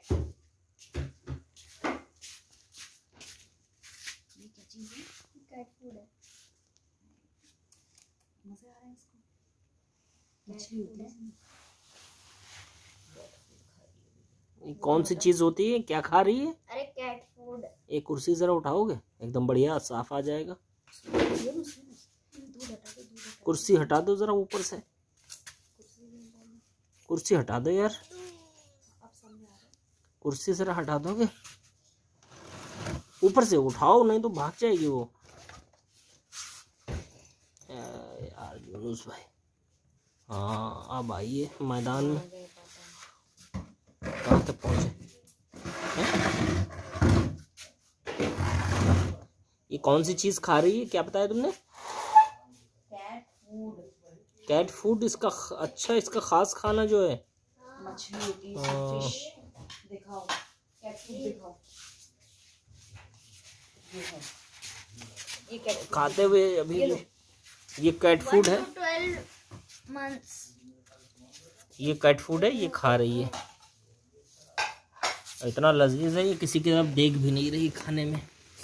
क्या चीज है? कैट फूड है। मजे आ रहे हैं इसको। मछली होती है। ये कौन सी चीज होती है? क्या खा रही है? अरे कैट फूड। एक कुर्सी जरा उठाओगे? एकदम बढ़िया साफ आ जाएगा। कुर्सी हटा दो जरा ऊपर से। कुर्सी हटा दो यार। कुर्सी जरा हटा दोगे? ऊपर से उठाओ, नहीं तो भाग जाएगी वो। यार यूनुस भाई, हाँ अब आइए मैदान में। कहाँ तक पहुँचे? ये कौन सी चीज खा रही है? क्या बताया तुमने? Cat food. Cat food. इसका अच्छा, इसका खास खाना जो है मछली होती है, फिश। दिखाओ कैट फूड दिखाओ। ये कैट खाते हुए अभी ये कैट फूड है। 12 months। ये कैट फूड है, ये खा रही है। इतना लजीज है ये, किसी की तरफ देख भी नहीं रही खाने में।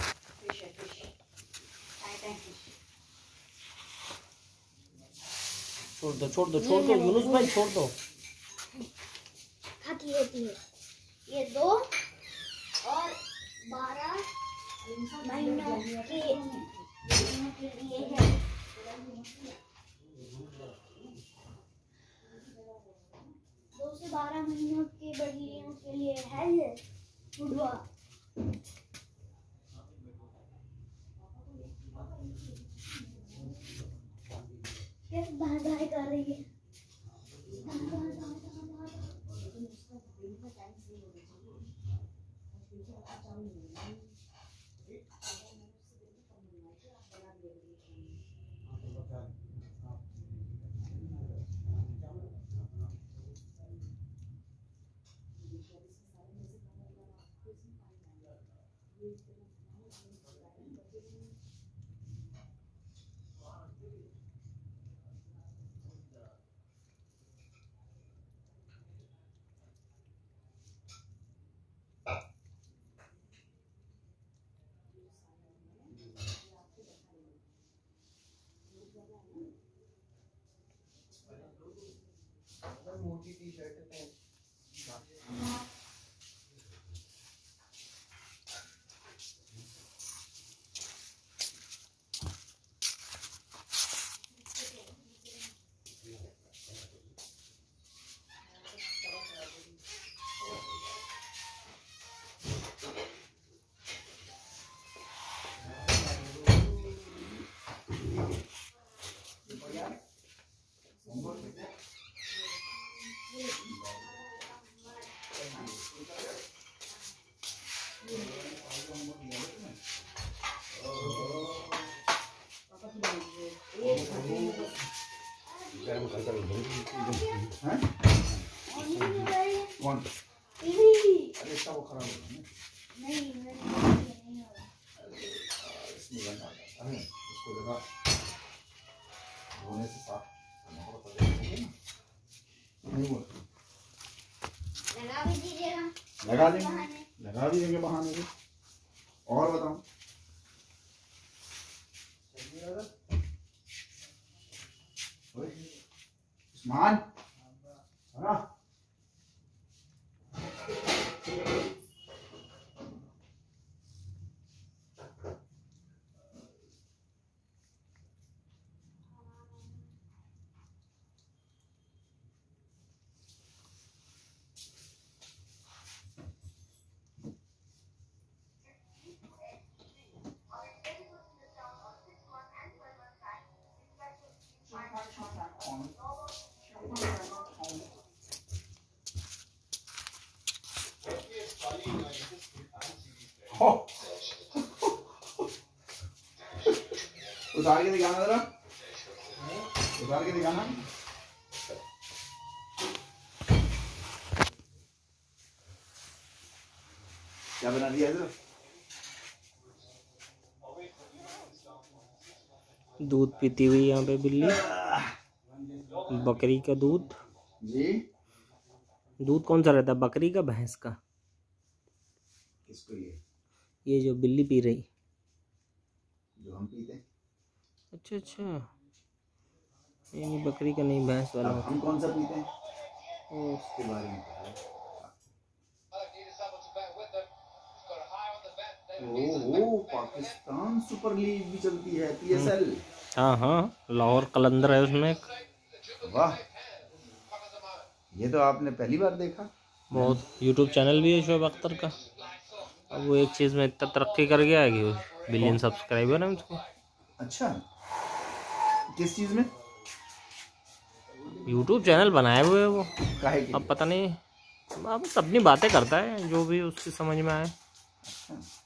छोड़ दो छोड़ दो छोड़ दो यूनुस भाई, छोड़ दो। खाती रहती है ये 2 और 12 महीनों के लिए है। 2 से 12 महीनों के बच्चों के लिए है ये फूडवा। कैसे धाय कर रही है। मोटी टी शर्ट पहन। कौन? अरे इसका वो खराब होगा नहीं, इसमें गंदा आता है, उसको लगा धोने से साफ करना पड़ता है ना। नहीं वो लगा भी दीजिएगा। लगा भी देंगे बहाने से। और बताओ उस्मान, हाँ उतार के दिखाना जरा, उतार के दिखाना। क्या बना दिया इधर? दूध पीती हुई यहाँ पे बिल्ली, बकरी का दूध। जी दूध कौन सा रहता है, बकरी का भैंस का? किसको? ये जो बिल्ली पी रही। जो हम पीते हैं। अच्छा अच्छा, ये नहीं बकरी का नहीं, भैंस वाला। अब हम कौन सा पीते हैं ओ, उसके बारे में पता है। ओह, पाकिस्तान सुपर लीग भी चलती है, PSL। हाँ हाँ, लाहौर कलंदर है उसमें एक। वाह, ये तो आपने पहली बार देखा। बहुत यूट्यूब चैनल भी है शोएब अख्तर का। अब वो एक चीज़ में इतना तरक्की कर गया है कि बिलियन सब्सक्राइबर है उसको। अच्छा, किस चीज़ में? यूट्यूब चैनल बनाए हुए है वो। काहे के? अब पता नहीं, अब अपनी बातें करता है जो भी उसकी समझ में आए। अच्छा।